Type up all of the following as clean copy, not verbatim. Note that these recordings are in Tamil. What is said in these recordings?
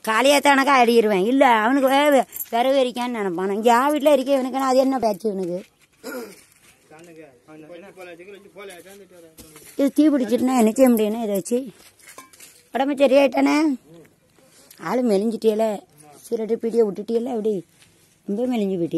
காலியாத்தானக்கா அடிடுவேன். இல்லை அவனுக்கு விறகு எரிக்கான்னு நினைப்பான். இங்கே வீட்டில் இருக்க இவனுக்கு அது என்ன பேச்சு இவனுக்கு? இது தீ பிடிச்சிட்டுனா என்ன செய்ய முடியும்னா இதை வச்சு உடம்பு சரியாயிட்டானே. ஆள் மெலிஞ்சிட்டியல, சிரட்டு பீடியை விட்டுட்டியல, அப்படி ரொம்ப மெலிஞ்சு போயிட்டிய.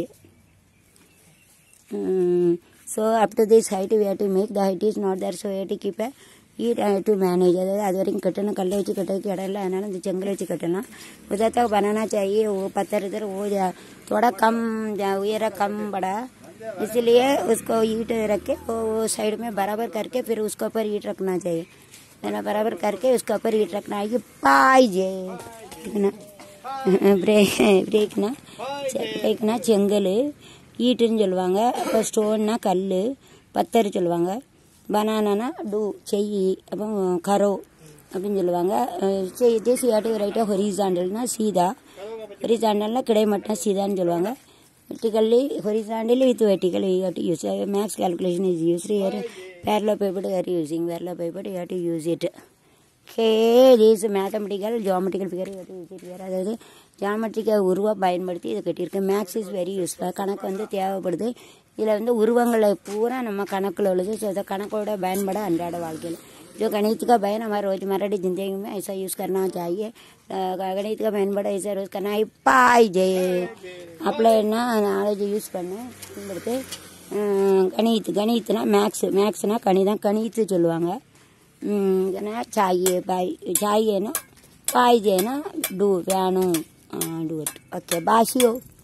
So up to this height we have to make the height is not there. So have to keep it to manage. அதாவது அது வரைக்கும் கட்டணும். கல்லை வச்சு கட்டுறதுக்கு இடம் இல்லை, அதனால இந்த செங்கல் வச்சு कटना. उधर तक बनाना चाहिए. वो पत्थर इधर वो थोड़ा कम उयरा कम बड़ा, इसलिए उसको ईट रख के वो साइड में बराबर करके फिर उसके ऊपर ईट रखना चाहिए. है बराबर करके उसके ऊपर ईट रखना है. पाइजे ठीक ना. ब्रेक ना செங்கல் ஈட்டுன்னு சொல்லுவாங்க. அப்போ ஸ்டோன்னா கல், பத்தர் சொல்லுவாங்க. பனானா டூ செய், அப்போ கரோ அப்படின்னு சொல்லுவாங்க. தேசி ஆட்டு ரைட்டாக ஹொரிசாண்டல்னா சீதா, ஹொரிசாண்டல்னா கிடைமட்டா சீதான்னு சொல்லுவாங்க. Vertically horizontally with vertical you have to use. Maths calculation is used here. Parallel paper you are using. Parallel paper you have to use it. Okay, this is mathematical geometrical figure you have to use it here. அதாவது ஜாமெட்ரிக்கை உருவா பயன்படுத்தி இதை கட்டியிருக்கு. Maths is very useful. கணக்கு வந்து தேவைப்படுது. இதில் உருவங்களை பூரா நம்ம கணக்கில் உள்ளது. ஸோ இதை கணக்கோட பயன்பட அன்றாட வாழ்க்கையில் जो गणित का बहन हमारे रोजमर्रा की जिंदगी में ऐसा यूज़ करना चाहिए. गणित का बहन बड़ा ऐसा यूज़ करना पाइजे अपने ना नालेज यूज़ करना बढ़ते. गणितना मैक्स ना गणित சொல்லுவாங்க. चाहिए பாய் चाहिए ना पाइजे ना डू வேணும் डू इट. ओके बासियो.